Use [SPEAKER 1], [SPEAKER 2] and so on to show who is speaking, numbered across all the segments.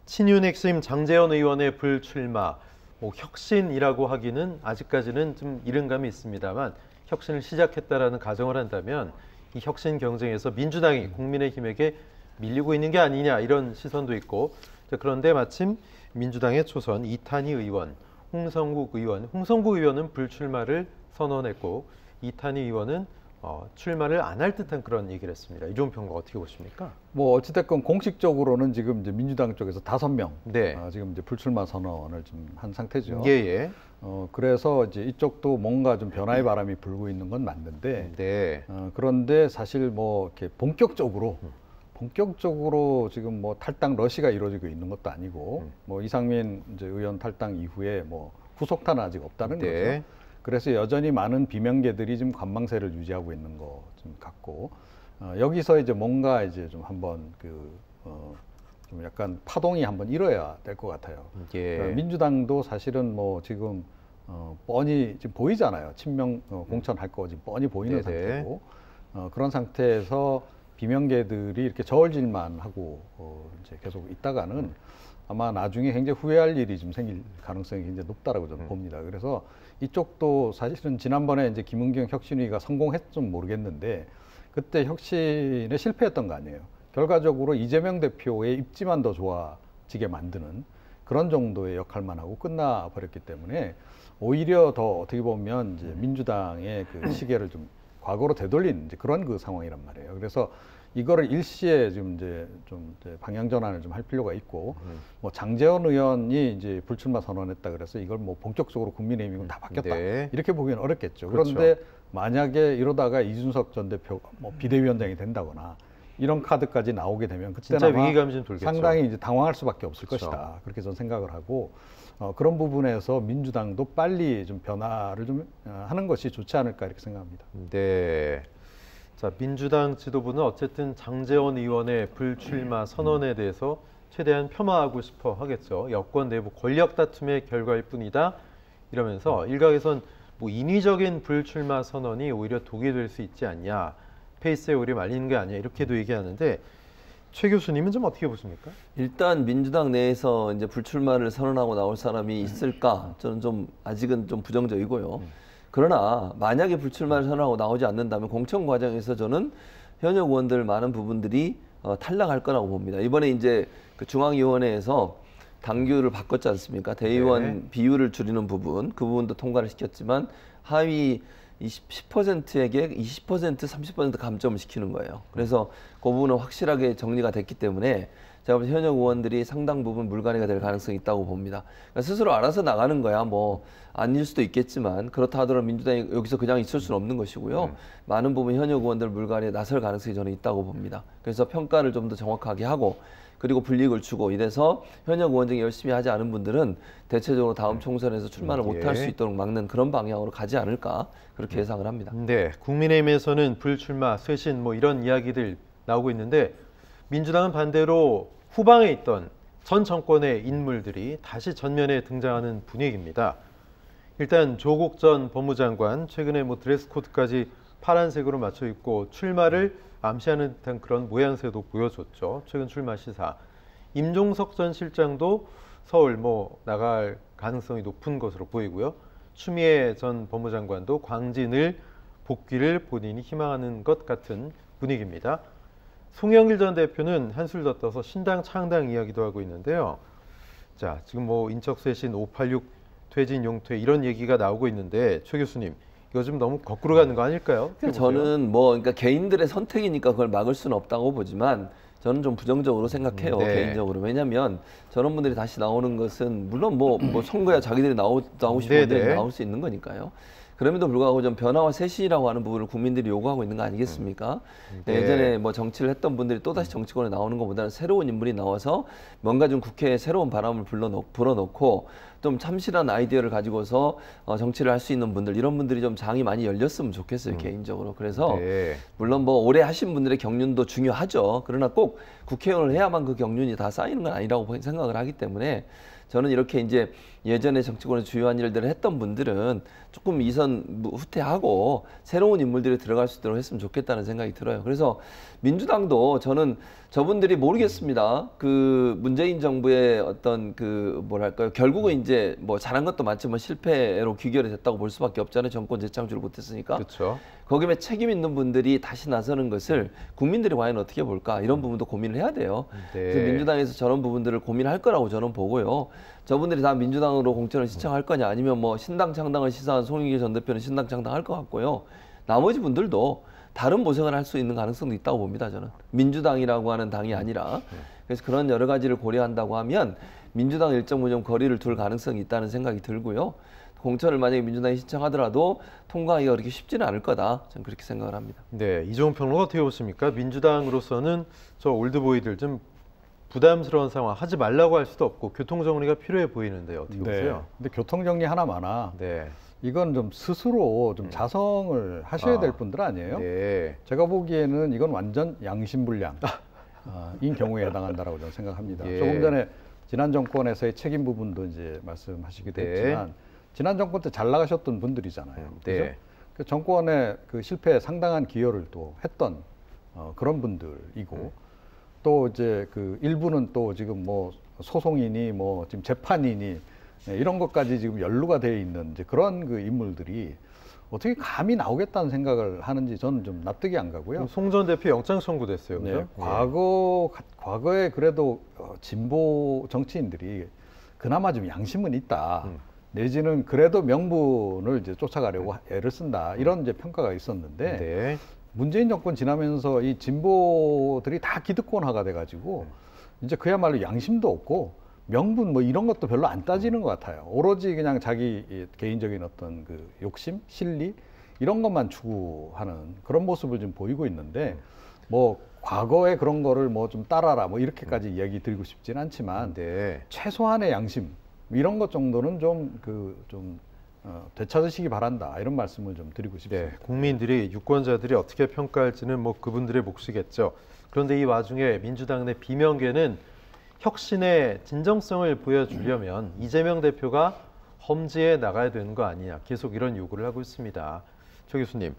[SPEAKER 1] 친윤 핵심 장제원 의원의 불출마, 뭐 혁신이라고 하기는 아직까지는 좀 이른 감이 있습니다만 혁신을 시작했다라는 가정을 한다면 이 혁신 경쟁에서 민주당이 국민의힘에게 밀리고 있는 게 아니냐 이런 시선도 있고, 그런데 마침 민주당의 초선 이탄희 의원, 홍성국 의원은 불출마를 선언했고 이탄희 의원은 출마를 안 할 듯한 그런 얘기를 했습니다. 이종 평가 어떻게 보십니까?
[SPEAKER 2] 뭐 어찌됐건 공식적으로는 지금 이제 민주당 쪽에서 5명
[SPEAKER 1] 네.
[SPEAKER 2] 지금 이제 불출마 선언을 좀 한 상태죠.
[SPEAKER 1] 예.
[SPEAKER 2] 그래서 이제 이쪽도 뭔가 좀 변화의 바람이 불고 있는 건 맞는데,
[SPEAKER 1] 네.
[SPEAKER 2] 그런데 사실 뭐 이렇게 본격적으로 지금 뭐 탈당 러시가 이루어지고 있는 것도 아니고, 뭐 이상민 이제 의원 탈당 이후에 뭐 후속타는 아직 없다는
[SPEAKER 1] 네.
[SPEAKER 2] 거죠. 그래서 여전히 많은 비명계들이 지금 관망세를 유지하고 있는 것 좀 같고, 여기서 이제 뭔가 이제 좀 한번 좀 약간 파동이 한번 일어야 될 것 같아요.
[SPEAKER 1] 예.
[SPEAKER 2] 민주당도 사실은 뭐 지금 뻔히 지금 보이잖아요. 친명 공천할 거 지금 뻔히 보이는
[SPEAKER 1] 네네.
[SPEAKER 2] 상태고, 그런 상태에서 비명계들이 이렇게 저울질만 하고 이제 계속 있다가는 아마 나중에 굉장히 후회할 일이 좀 생길 가능성이 굉장히 높다라고 저는 봅니다. 그래서 이쪽도 사실은 지난번에 이제 김은경 혁신위가 성공했좀 모르겠는데 그때 혁신에 실패했던 거 아니에요. 결과적으로 이재명 대표의 입지만 더 좋아지게 만드는 그런 정도의 역할만 하고 끝나 버렸기 때문에 오히려 더 어떻게 보면 이제 민주당의 그 시계를 좀 과거로 되돌린 이제 그런 그 상황이란 말이에요. 그래서 이거를 일시에 지금 이제 좀 이제 방향 전환을 좀 할 필요가 있고, 뭐 장제원 의원이 이제 불출마 선언했다 그래서 이걸 뭐 본격적으로 국민의힘이 다 바뀌었다
[SPEAKER 1] 네.
[SPEAKER 2] 이렇게 보기는 어렵겠죠.
[SPEAKER 1] 그렇죠.
[SPEAKER 2] 그런데 만약에 이러다가 이준석 전 대표 뭐 비대위원장이 된다거나 이런 카드까지 나오게 되면 그때는
[SPEAKER 1] 진짜 위기감이 좀 돌겠죠.
[SPEAKER 2] 상당히 이제 당황할 수밖에 없을
[SPEAKER 1] 그렇죠.
[SPEAKER 2] 것이다. 그렇게 저는 생각을 하고, 그런 부분에서 민주당도 빨리 좀 변화를 좀 하는 것이 좋지 않을까 이렇게 생각합니다.
[SPEAKER 1] 네. 자, 민주당 지도부는 어쨌든 장제원 의원의 불출마 선언에 대해서 최대한 폄하하고 싶어 하겠죠. 여권 내부 권력 다툼의 결과일 뿐이다 이러면서 일각에선 뭐 인위적인 불출마 선언이 오히려 독이 될 수 있지 않냐, 페이스에 오히려 말리는 게 아니야 이렇게도 얘기하는데, 최 교수님은 좀 어떻게 보십니까?
[SPEAKER 3] 일단 민주당 내에서 이제 불출마를 선언하고 나올 사람이 있을까? 저는 좀 아직은 좀 부정적이고요. 그러나 만약에 불출마를 선언하고 나오지 않는다면 공천 과정에서 저는 현역 의원들 많은 부분들이 탈락할 거라고 봅니다. 이번에 이제 그 중앙위원회에서 당규를 바꿨지 않습니까? 대의원 비율을 줄이는 부분, 그 부분도 통과를 시켰지만 하위 10%에게 20%, 30% 감점을 시키는 거예요. 그래서 그 부분은 확실하게 정리가 됐기 때문에 제가 볼 때 현역 의원들이 상당 부분 물갈이가 될 가능성이 있다고 봅니다. 그러니까 스스로 알아서 나가는 거야. 뭐 아닐 수도 있겠지만 그렇다 하더라도 민주당이 여기서 그냥 있을 수는 없는 것이고요. 많은 부분 현역 의원들 물갈이에 나설 가능성이 저는 있다고 봅니다. 그래서 평가를 좀 더 정확하게 하고 그리고 불이익을 주고 이래서 현역 의원 중에 열심히 하지 않은 분들은 대체적으로 다음 총선에서 출마를 못할 수 있도록 막는 그런 방향으로 가지 않을까 그렇게 예상을 합니다.
[SPEAKER 1] 네, 국민의힘에서는 불출마, 쇄신 뭐 이런 이야기들 나오고 있는데 민주당은 반대로 후방에 있던 전 정권의 인물들이 다시 전면에 등장하는 분위기입니다. 일단 조국 전 법무장관 최근에 뭐 드레스 코드까지 파란색으로 맞춰 입고 출마를 암시하는 듯한 그런 모양새도 보여줬죠. 최근 출마 시사. 임종석 전 실장도 서울 뭐 나갈 가능성이 높은 것으로 보이고요. 추미애 전 법무장관도 광진을 복귀를 본인이 희망하는 것 같은 분위기입니다. 송영길 전 대표는 한술 더 떠서 신당 창당 이야기도 하고 있는데요. 자, 지금 뭐 인적쇄신 586 퇴진 용퇴 이런 얘기가 나오고 있는데 최 교수님, 이거 좀 너무 거꾸로 가는 거 아닐까요?
[SPEAKER 3] 저는 뭐 그러니까 개인들의 선택이니까 그걸 막을 수는 없다고 보지만 저는 좀 부정적으로 생각해요.
[SPEAKER 1] 네.
[SPEAKER 3] 개인적으로. 왜냐하면 저런 분들이 다시 나오는 것은 물론 뭐 선거야 자기들이 나오고 싶은 분들이 나올 수 있는 거니까요. 그럼에도 불구하고 좀 변화와 쇄신이라고 하는 부분을 국민들이 요구하고 있는 거 아니겠습니까?
[SPEAKER 1] 네.
[SPEAKER 3] 예전에 뭐 정치를 했던 분들이 또다시 정치권에 나오는 것보다는 새로운 인물이 나와서 뭔가 좀 국회에 새로운 바람을 불어넣고 좀 참신한 아이디어를 가지고서 정치를 할 수 있는 분들, 이런 분들이 좀 장이 많이 열렸으면 좋겠어요, 개인적으로. 그래서
[SPEAKER 1] 네.
[SPEAKER 3] 물론 뭐 오래 하신 분들의 경륜도 중요하죠. 그러나 꼭 국회의원을 해야만 그 경륜이 다 쌓이는 건 아니라고 생각을 하기 때문에 저는 이렇게 이제 예전에 정치권의 주요한 일들을 했던 분들은 조금 이선 후퇴하고 새로운 인물들이 들어갈 수 있도록 했으면 좋겠다는 생각이 들어요. 그래서 민주당도 저는 저분들이 모르겠습니다. 그 문재인 정부의 어떤 그 뭐랄까요, 결국은 이제 뭐 잘한 것도 많지만 실패로 귀결이 됐다고 볼 수밖에 없잖아요. 정권 재창출을 못했으니까.
[SPEAKER 1] 그렇죠.
[SPEAKER 3] 거기에 책임 있는 분들이 다시 나서는 것을 국민들이 과연 어떻게 볼까, 이런 부분도 고민을 해야 돼요.
[SPEAKER 1] 네.
[SPEAKER 3] 그래서 민주당에서 저런 부분들을 고민할 거라고 저는 보고요. 저분들이 다 민주당으로 공천을 신청할 거냐, 아니면 뭐 신당 창당을 시사한 송영길 전 대표는 신당 창당할 것 같고요. 나머지 분들도 다른 모색을 할 수 있는 가능성도 있다고 봅니다. 저는 민주당이라고 하는 당이 아니라. 그래서 그런 여러 가지를 고려한다고 하면 민주당 일정 부분 거리를 둘 가능성이 있다는 생각이 들고요. 공천을 만약에 민주당이 신청하더라도 통과하기가 그렇게 쉽지는 않을 거다, 저는 그렇게 생각을 합니다.
[SPEAKER 1] 네, 이종훈 평론가 어떻게 보십니까? 민주당으로서는 저 올드보이들 좀 부담스러운 상황, 하지 말라고 할 수도 없고 교통 정리가 필요해 보이는데 어떻게 보세요?
[SPEAKER 2] 근데 교통 정리 하나마나
[SPEAKER 1] 네.
[SPEAKER 2] 이건 좀 스스로 좀 자성을 하셔야 될 분들 아니에요?
[SPEAKER 1] 네.
[SPEAKER 2] 제가 보기에는 이건 완전 양심불량 인 경우에 해당한다라고 저는 생각합니다.
[SPEAKER 1] 예.
[SPEAKER 2] 조금 전에 지난 정권에서의 책임 부분도 이제 말씀하시기도
[SPEAKER 1] 네.
[SPEAKER 2] 했지만 지난 정권 때 잘 나가셨던 분들이잖아요.
[SPEAKER 1] 네.
[SPEAKER 2] 그죠? 그 정권의 그 실패에 상당한 기여를 또 했던 그런 분들이고 또 이제 그 일부는 또 지금 뭐 소송이니 뭐 지금 재판이니 이런 것까지 지금 연루가 되어 있는 이제 그런 그 인물들이 어떻게 감히 나오겠다는 생각을 하는지 저는 좀 납득이 안 가고요.
[SPEAKER 1] 송 전 대표 영장 청구됐어요.
[SPEAKER 2] 네,
[SPEAKER 1] 그죠?
[SPEAKER 2] 과거에 그래도 진보 정치인들이 그나마 좀 양심은 있다. 내지는 그래도 명분을 이제 쫓아가려고 애를 쓴다. 이런 이제 평가가 있었는데
[SPEAKER 1] 네.
[SPEAKER 2] 문재인 정권 지나면서 이 진보들이 다 기득권화가 돼가지고 이제 그야말로 양심도 없고 명분 뭐 이런 것도 별로 안 따지는 것 같아요. 오로지 그냥 자기 개인적인 어떤 그 욕심, 실리 이런 것만 추구하는 그런 모습을 좀 보이고 있는데 뭐 과거에 그런 거를 뭐 좀 따라라 뭐 이렇게까지 이야기 드리고 싶진 않지만
[SPEAKER 1] 네.
[SPEAKER 2] 최소한의 양심 이런 것 정도는 좀 되찾으시기 바란다 이런 말씀을 좀 드리고 싶습니다.
[SPEAKER 1] 네, 국민들이 유권자들이 어떻게 평가할지는 뭐 그분들의 몫이겠죠. 그런데 이 와중에 민주당 내 비명계는 혁신의 진정성을 보여주려면 이재명 대표가 험지에 나가야 되는 거 아니냐, 계속 이런 요구를 하고 있습니다. 조 교수님,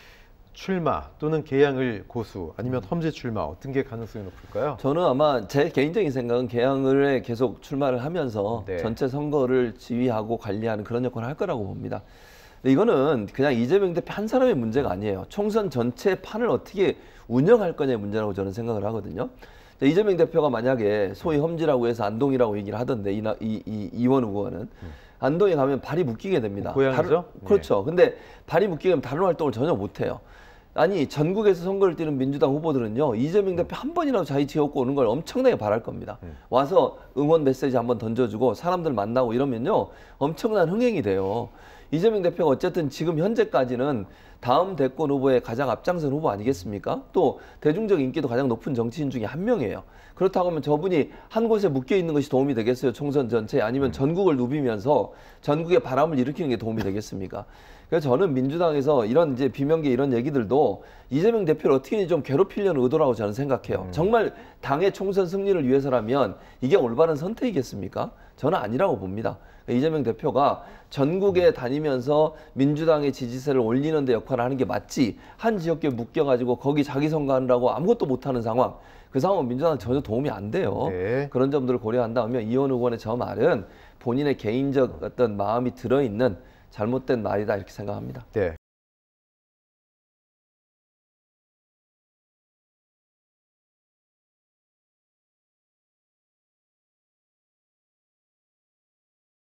[SPEAKER 1] 출마 또는 개항을 고수 아니면 험지 출마 어떤 게 가능성이 높을까요?
[SPEAKER 3] 저는 아마 제 개인적인 생각은 개항을 계속 출마를 하면서
[SPEAKER 1] 네.
[SPEAKER 3] 전체 선거를 지휘하고 관리하는 그런 역할을 할 거라고 봅니다. 근데 이거는 그냥 이재명 대표 한 사람의 문제가 아니에요. 총선 전체 판을 어떻게 운영할 거냐의 문제라고 저는 생각을 하거든요. 이재명 대표가 만약에 소위 험지라고 해서 안동이라고 얘기를 하던데 이원 의원은 안동에 가면 발이 묶이게 됩니다.
[SPEAKER 1] 고향이죠?
[SPEAKER 3] 그렇죠. 근데 발이 묶이게 되면 다른 활동을 전혀 못해요. 아니 전국에서 선거를 뛰는 민주당 후보들은요, 이재명 대표 한 번이라도 자기 지역구 오는 걸 엄청나게 바랄 겁니다. 와서 응원 메시지 한번 던져주고 사람들 만나고 이러면요 엄청난 흥행이 돼요. 이재명 대표가 어쨌든 지금 현재까지는 다음 대권 후보의 가장 앞장선 후보 아니겠습니까? 또 대중적 인기도 가장 높은 정치인 중에 한 명이에요. 그렇다고 하면 저분이 한 곳에 묶여 있는 것이 도움이 되겠어요? 총선 전체에? 아니면 전국을 누비면서 전국에 바람을 일으키는 게 도움이 되겠습니까? 그래서 저는 민주당에서 이런 이제 비명계 이런 얘기들도 이재명 대표를 어떻게든 좀 괴롭히려는 의도라고 저는 생각해요. 정말 당의 총선 승리를 위해서라면 이게 올바른 선택이겠습니까? 저는 아니라고 봅니다. 이재명 대표가 전국에 다니면서 민주당의 지지세를 올리는 데 역할을 하는 게 맞지, 한 지역에 묶여가지고 거기 자기 선거하느라고 아무것도 못하는 상황, 그 상황은 민주당은 전혀 도움이 안 돼요.
[SPEAKER 1] 네.
[SPEAKER 3] 그런 점들을 고려한다면 이원 의원의 저 말은 본인의 개인적 어떤 마음이 들어있는 잘못된 말이다 이렇게 생각합니다.
[SPEAKER 1] 네.